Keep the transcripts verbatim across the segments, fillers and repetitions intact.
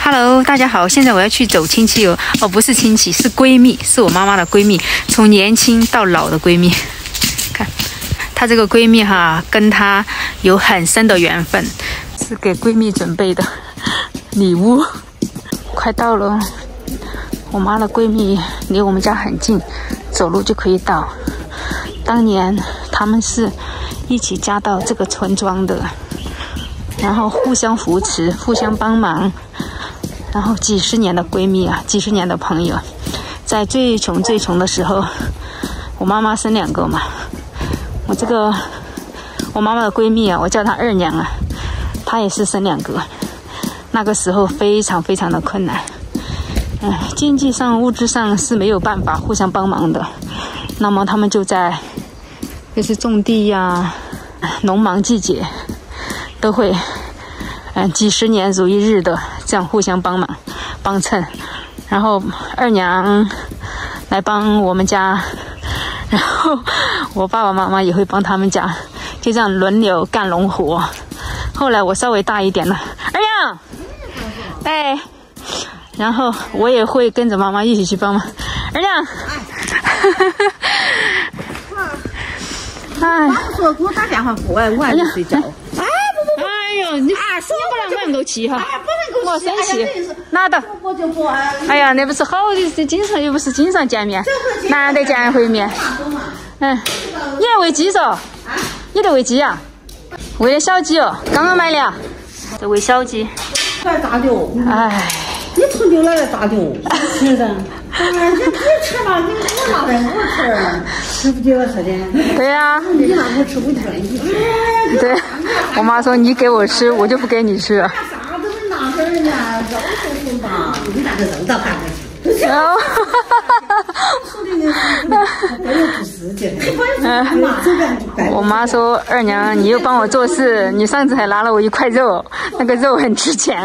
Hello， 大家好，现在我要去走亲戚哦，哦，不是亲戚，是闺蜜，是我妈妈的闺蜜，从年轻到老的闺蜜。看，她这个闺蜜哈，跟她有很深的缘分，是给闺蜜准备的礼物。快到了，我妈的闺蜜离我们家很近，走路就可以到。当年他们是一起嫁到这个村庄的，然后互相扶持，互相帮忙。然后几十年的闺蜜啊，几十年的朋友，在最穷最穷的时候，我妈妈生两个嘛，我这个我妈妈的闺蜜啊，我叫她二娘啊，她也是生两个，那个时候非常非常的困难，嗯，经济上物质上是没有办法互相帮忙的，那么他们就在就是种地呀、农忙季节都会嗯，几十年如一日的这样互相帮忙帮衬，然后二娘来帮我们家，然后我爸爸妈妈也会帮他们家，就这样轮流干农活。后来我稍微大一点了，二娘，哎，然后我也会跟着妈妈一起去帮忙。二娘， 哎，妈说给我打电话过来，我还没睡觉。 哎呦，你啊，说不能不能够气哈！ 哎呀，不能够我生气，哪的？ 我就不爱。 哎呀，那不是好的，经常又不是经常见面，难得见一回面。嗯，你还喂鸡嗦？你在喂鸡啊？喂的小鸡哦，刚刚买的。在喂小鸡。 来打牛。 哎。 你从牛来来打牛。是的。哎，你你吃嘛？你我拿来我吃，吃不就吃的？ 对呀。 你拿我吃，我就让你吃。 对，我妈说你给我吃，我就不给你吃。 啥都是拿点儿呢，肉松松吧，你拿个肉到干过去。 哦， 说的那是都有做事情。嗯， 我妈说二娘，你又帮我做事，你上次还拿了我一块肉，那个肉很值钱。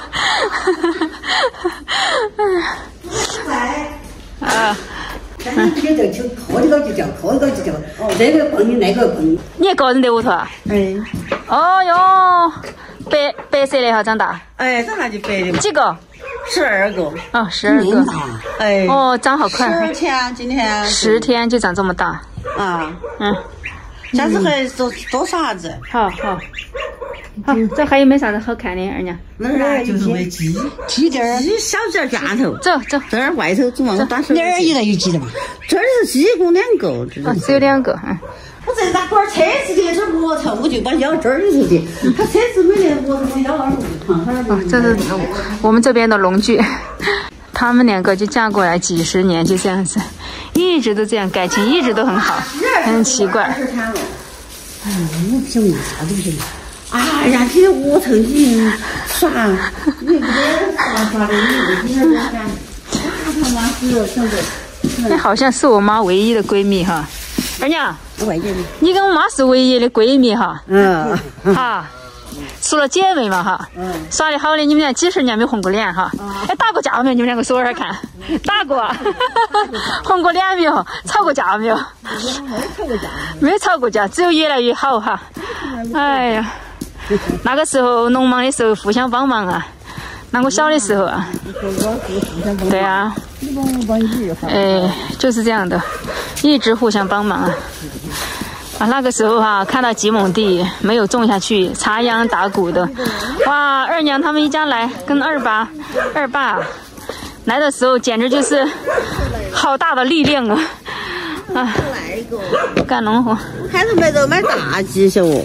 啊。 嗯，这个就靠一个就叫，靠一个就叫。哦，这个碰你，那个碰你。 你一个人在屋头啊？ 哎。 哦哟，白白色的哈，长大。 哎，长大就白的嘛。 几个？ 十二个。 哦，十二个。 哎。 哦，长好快。 十天，今天。 十天就长这么大。 啊。 嗯。 下次还多多啥子？ 好好。好，这还有没啥子好看的，二娘？ 那儿就是喂鸡，鸡这儿，鸡小鸡儿家头。 走走， 这儿外头总往我打手。 哪儿也在有鸡的嘛？ 这儿是鸡公两个， 哦，只有两个。嗯。 我这大管车子的这窝头，我就把腰这儿里头的。他车子没得窝头，我腰二五。 啊，这是我们这边的农具。他们两个就嫁过来几十年，就这样子，一直都这样，感情一直都很好，很奇怪。 嗯，我不想问啥都不行。哎呀，这窝头你耍，你不得耍耍的，你你那干，我他妈是真的。 你好像是我妈唯一的闺蜜哈，二娘。 我也你跟我妈是唯一的闺蜜哈。 嗯。 哈。除了姐妹嘛哈，嗯，耍得好的，你们俩几十年没红过脸哈，哎，打过架没有？你们两个说一下看，打过啊，红过脸没有？吵过架没有？ 没吵过架， 没吵过架，只有越来越好哈。哎呀，那个时候农忙的时候互相帮忙啊，那我小的时候啊，对啊，哎，就是这样的，一直互相帮忙啊。啊，那个时候哈、啊，看到几亩地没有种下去，插秧打谷的，哇！二娘他们一家来，跟二爸、二爸来的时候，简直就是好大的力量啊！啊，干农活。 开头买着买大鸡晓哦。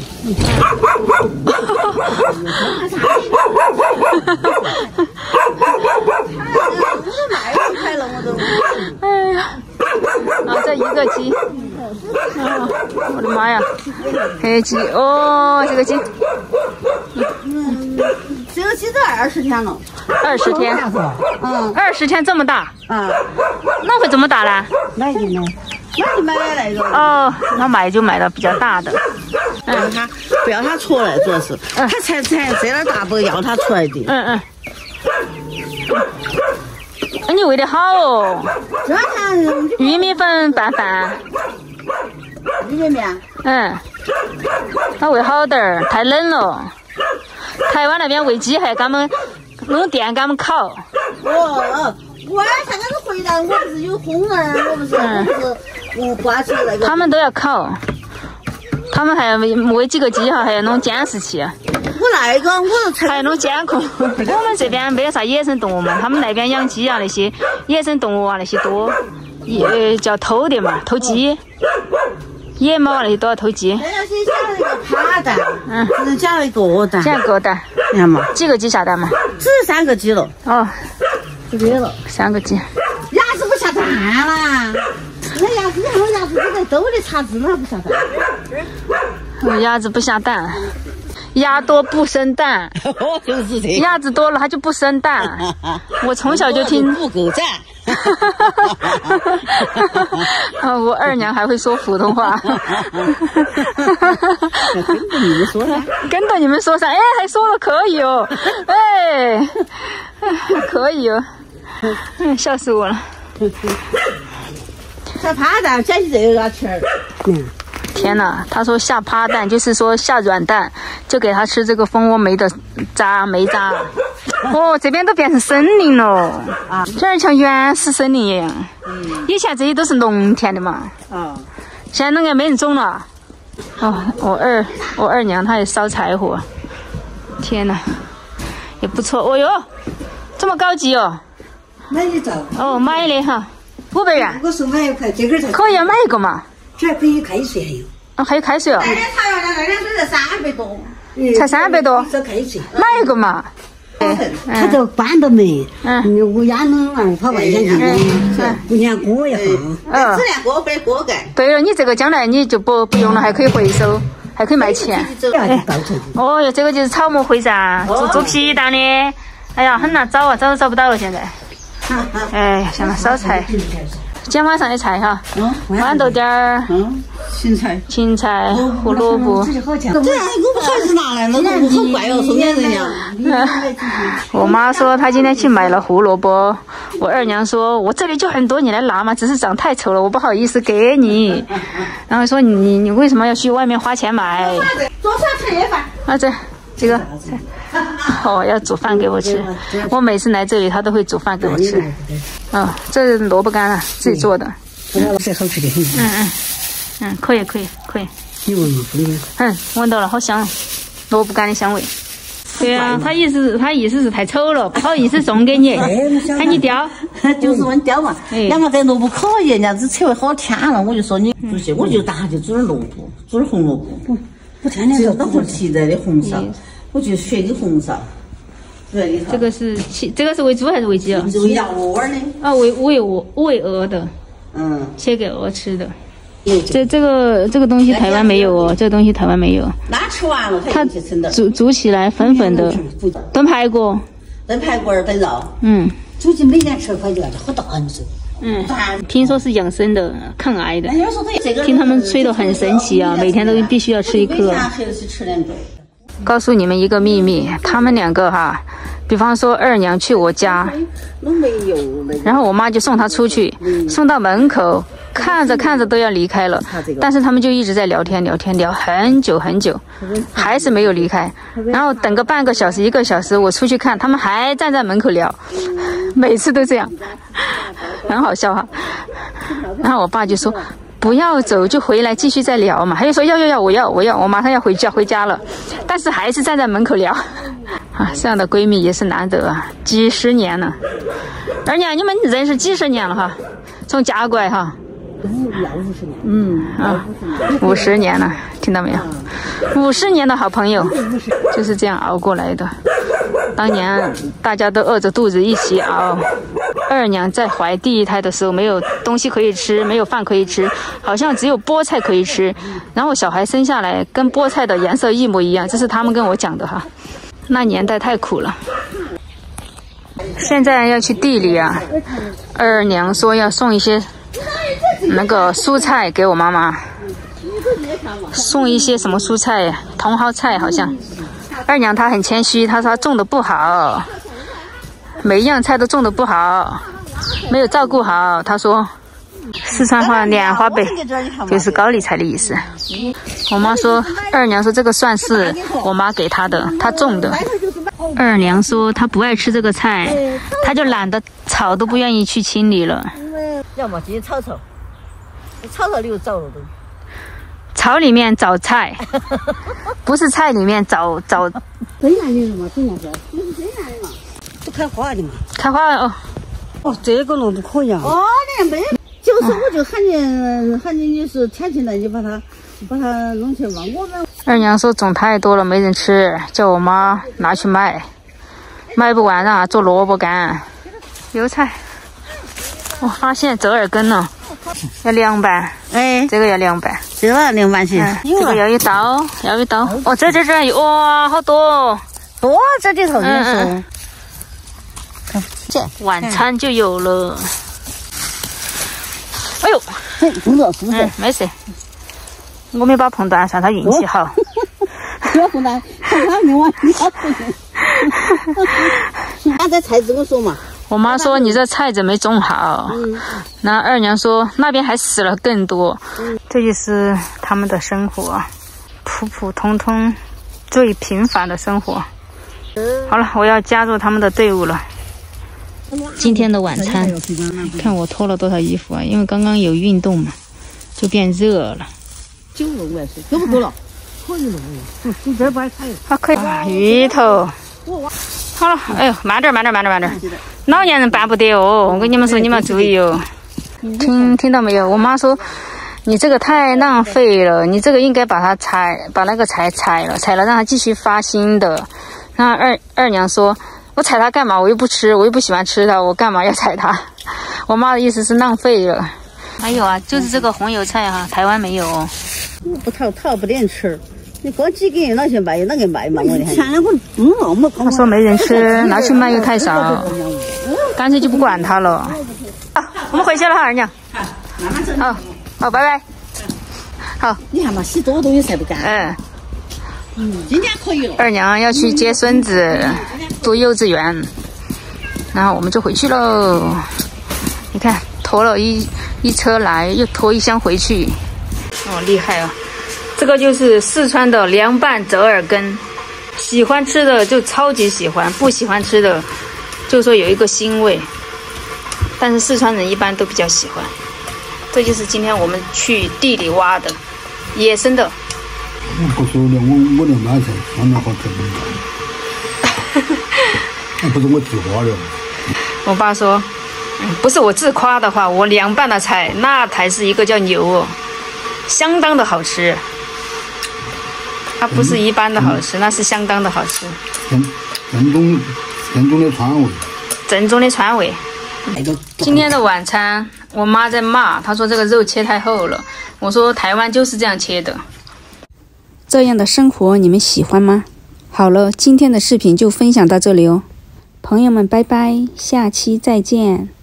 哎呀，啊，这一个鸡。啊！我的妈呀，黑鸡哦，这个鸡， 嗯，这个鸡都二十天了， 二十天，嗯，二十天这么大， 啊， 那会怎么打呢？ 买就买，买就买那个。 哦，那买就买的比较大的， 不要它，不要它出来，主要是它才才这点大不要它出来的。 嗯嗯。哎，你喂得好哦！玉米粉拌饭。 玉米面。 嗯，它喂好点儿，太冷了。台湾那边喂鸡还给他们弄电给他们烤。 哦哦，我才刚是回来，我不是有烘儿，我不是我不是我挂起那个。 他们都要烤，他们还要喂几个鸡哈，还要弄监视器。 我那个我才还要弄监控。我们这边没有啥野生动物嘛，他们那边养鸡啊那些野生动物啊那些多，也叫偷的嘛，偷鸡。野猫啊那些都要偷鸡。 那要先下了一个趴蛋， 嗯， 只能加了一个蛋。 加个蛋。 你看嘛， 几个鸡下蛋嘛？ 只三个鸡了。 哦， 就对了。 三个鸡。 鸭子不下蛋啦。那鸭子，那鸭子都在兜里查字，那不下蛋。 哦，鸭子不下蛋。鸭多不生蛋， 就是这。 鸭子多了它就不生蛋。我从小就听。 不够赞。 啊，我二娘还会说普通话。 跟着你们说啥？ 跟着你们说啥？哎，还说了可以哦，哎，可以哦，嗯，笑死我了。 下趴蛋捡起这个牙签儿。嗯。 天哪，他说下趴蛋就是说下软蛋，就给他吃这个蜂窝煤的渣煤渣。哦，这边都变成森林了啊，这儿像原始森林一样。嗯，以前这些都是农田的嘛。啊，现在那个没人种了。哦，我二我二娘她也烧柴火。天哪，也不错。哦哟，这么高级哦。 买一张。哦， 买的哈，五百元。 我说买一块，这个才。 可以啊，买一个嘛。 这可以开水还有。 哦，还有开水哦。 那天茶园那两水才三百多。 才三百多。 这开水。 买一个嘛。 他这关到门，嗯，乌鸦能玩跑外向去，不连锅也好，只连锅不连锅盖。 对了，你这个将来你就不不用了，还可以回收，还可以卖钱。哦哟，这个就是草木灰噻，做做皮蛋的。哎呀，很难找啊，找都找不到了现在。哎，像那烧菜。今天晚上的菜哈，豌豆点儿， 嗯，芹菜、 芹菜、胡萝卜。 这我不还是拿来了，萝卜好怪哦，送给人家。 我妈说她今天去买了胡萝卜，我二娘说我这里就很多，你来拿嘛，只是长太丑了，我不好意思给你。然后说你你为什么要去外面花钱买？ 做啥菜饭？ 啊这这个菜。哦，要煮饭给我吃。我每次来这里，他都会煮饭给我吃。哦，这是萝卜干啊，自己做的。 这好吃的很。 嗯嗯嗯，可以可以可以。 你闻吗？ 嗯，闻到了，好香，萝卜干的香味。对啊，他意思他意思是太丑了，不好意思送给你，喊你雕。 就是问雕嘛。两个这萝卜可以，人家这扯好甜了，我就说你不行，我就打就煮点萝卜，煮点红萝卜。不不天天都不提的的红烧。我就学的红烧，对。 这个是这个是喂猪还是喂鸡啊？ 喂鸭窝的。 啊，喂喂鹅喂鹅的。嗯。切给鹅吃的。这这个这个东西台湾没有哦，这个东西台湾没有。 那吃完了， 它煮煮起来粉粉的。炖排骨。 炖排骨儿炖肉。 嗯。 煮起每年吃块就好大很吃。 嗯。听说是养生的，抗癌的。听他们吹得很神奇啊，每天都必须要吃一颗。告诉你们一个秘密，他们两个哈，比方说二娘去我家，然后我妈就送她出去，送到门口，看着看着都要离开了，但是他们就一直在聊天聊天聊很久很久，还是没有离开。然后等个半个小时一个小时，我出去看，他们还站在门口聊，每次都这样，很好笑哈。然后我爸就说不要走，就回来继续再聊嘛。他就说要要要，我要我要，我马上要回家回家了，但是还是站在门口聊。啊，这样的闺蜜也是难得啊，几十年了。二娘，你们认识几十年了哈？从家过来哈？嗯啊，五十年了，听到没有？五十年的好朋友，就是这样熬过来的。当年大家都饿着肚子一起熬。二娘在怀第一胎的时候，没有东西可以吃，没有饭可以吃，好像只有菠菜可以吃。然后小孩生下来跟菠菜的颜色一模一样，这是他们跟我讲的哈。那年代太苦了。现在要去地里啊，二娘说要送一些那个蔬菜给我妈妈，送一些什么蔬菜呀？茼蒿菜好像。二娘她很谦虚，她说她种的不好，每一样菜都种的不好，没有照顾好。她说四川话莲花白就是高丽菜的意思。我妈说二娘说这个蒜是我妈给她的，她种的。 二娘说她不爱吃这个菜，她就懒得草都不愿意去清理了。 要么直接炒炒，炒炒里有糟了都。 草里面找菜，不是菜里面找找。 真难的嘛，真难的，这是真难的嘛，都开花的嘛。 开花了哦。 哦，这个弄不可以啊。哦，你没，就是我就喊你喊你，你是天气冷就把它把它弄去嘛。我们二娘说种太多了没人吃，叫我妈拿去卖，卖不完让她做萝卜干、油菜。我发现折耳根了，要两瓣。 哎， 这个要两瓣， 这个两瓣去。 嗯、这个要一刀，要一刀。哦，这这这，哇，好多多这里头也是。看，这晚餐就有了。哎呦， 这碰到是不是？ 嗯，没事。我没把碰断，算他运气好。 不要碰断，看他没完，你要碰。俺这菜怎么说嘛？ 我妈说你这菜怎么没种好？嗯。那二娘说那边还死了更多。嗯。这就是他们的生活，普普通通、最平凡的生活。嗯。好了，我要加入他们的队伍了。今天的晚餐，看我脱了多少衣服啊？因为刚刚有运动嘛，就变热了。 九了我也是，够不够了？可以了，嗯，你这把菜好可以。啊，芋头。好了，哎呦，慢点，慢点，慢点，慢点。老年人办不得哦，我跟你们说，你们要注意哦。听听到没有？我妈说，你这个太浪费了，你这个应该把它采，把那个采采了，采了让它继续发新的。那二二娘说，我采它干嘛？我又不吃，我又不喜欢吃它，我干嘛要采它？我妈的意思是浪费了。还有啊，就是这个红油菜哈、啊，台湾没有哦。 不淘淘不点吃。你光几个人拿去卖，那个卖嘛？我的天，我嗯，我们他说没人吃，拿去卖又太少，干脆就不管它了。好，我们回去了哈，二娘。好，好，拜拜。好， 你看嘛，洗多多也晒不干。 嗯。 嗯，今天可以了。 二娘要去接孙子，读幼稚园，然后我们就回去喽。你看，驮了一一车来，又驮一箱回去。哦，厉害啊！这个就是四川的凉拌折耳根，喜欢吃的就超级喜欢，不喜欢吃的就说有一个腥味，但是四川人一般都比较喜欢。这就是今天我们去地里挖的野生的。 我不说了，我我的买菜相当好吃。那不是我自夸的。 我爸说，嗯，不是我自夸的话，我凉拌的菜那才是一个叫牛哦，相当的好吃。它不是一般的好吃，嗯、那是相当的好吃。 正正宗正宗的川味。 正宗的川味。今天的晚餐，我妈在骂，她说这个肉切太厚了。我说台湾就是这样切的。这样的生活你们喜欢吗？好了，今天的视频就分享到这里哦，朋友们，拜拜，下期再见。